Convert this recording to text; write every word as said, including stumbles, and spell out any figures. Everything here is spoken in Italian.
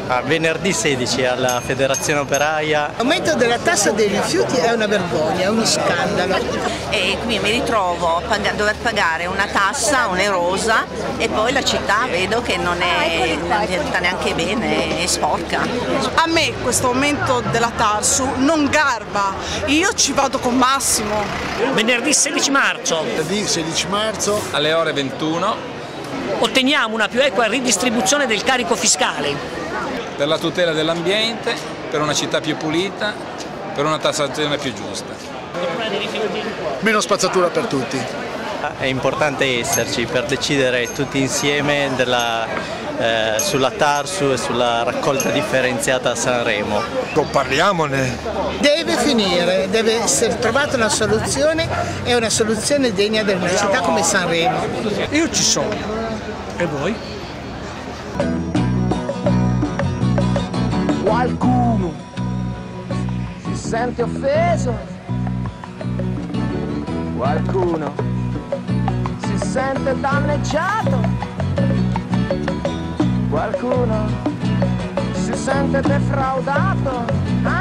Ah, venerdì sedici alla Federazione Operaia. L'aumento della tassa dei rifiuti è una vergogna, è uno scandalo. E qui mi ritrovo a dover pagare una tassa onerosa e poi la città vedo che non è, non è neanche bene, è sporca. A me questo aumento della Tarsu non garba, io ci vado con Massimo. Venerdì sedici marzo. Venerdì sedici marzo alle ore ventuno otteniamo una più equa ridistribuzione del carico fiscale. Per la tutela dell'ambiente, per una città più pulita, per una tassazione più giusta. Meno spazzatura per tutti. È importante esserci per decidere tutti insieme della, eh, sulla Tarsu e sulla raccolta differenziata a Sanremo. Parliamone. Deve finire, deve essere trovata una soluzione e una soluzione degna di una città come Sanremo. Io ci sono. E voi? Qualcuno si sente offeso, qualcuno si sente danneggiato, qualcuno si sente defraudato.